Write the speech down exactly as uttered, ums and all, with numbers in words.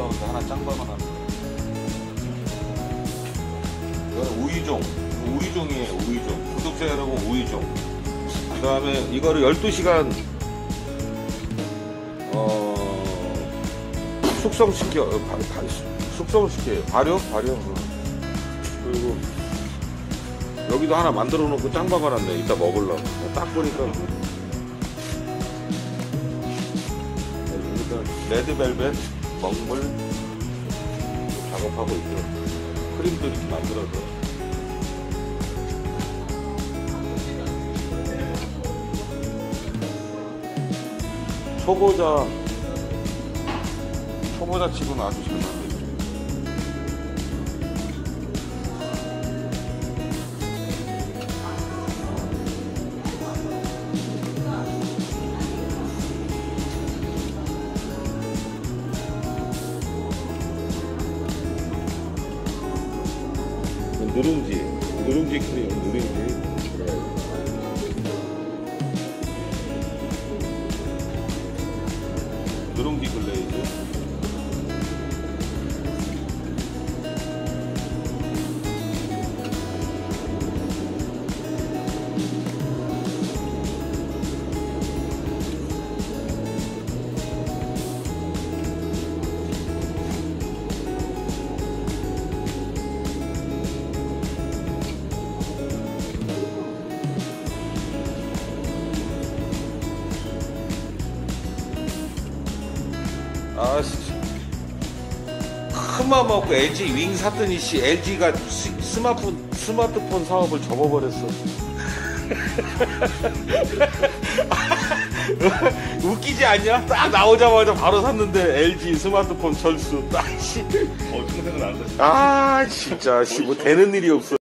나오는데 하나 짱박아 놨네. 이거는 우이종, 우이종이에요. 우이종. 구독자 여러분, 우이종. 그 다음에 이거를 열두 시간 어 숙성시켜 어, 바, 바, 숙성시켜요. 발효? 발효. 그리고 여기도 하나 만들어 놓고 짱 박아놨네. 이따 먹으려고. 딱 보니까 레드벨벳 먹물 작업하고 있고 크림도 이렇게 만들어서 초보자 초보자 치고는 아주 잘 만들죠. 누룽지, 누룽지 크림, 누룽지. 누룽지 글레이즈. 아, 큰맘 먹고 엘지 윙 샀더니 씨 엘지가 스, 스마트폰 스마트폰 사업을 접어버렸어. 웃기지 않냐? 딱 나오자마자 바로 샀는데 엘지 스마트폰 전수 딱 씨. 어, 생각은 안 샀어. 아 진짜 씨 뭐 되는 일이 없어.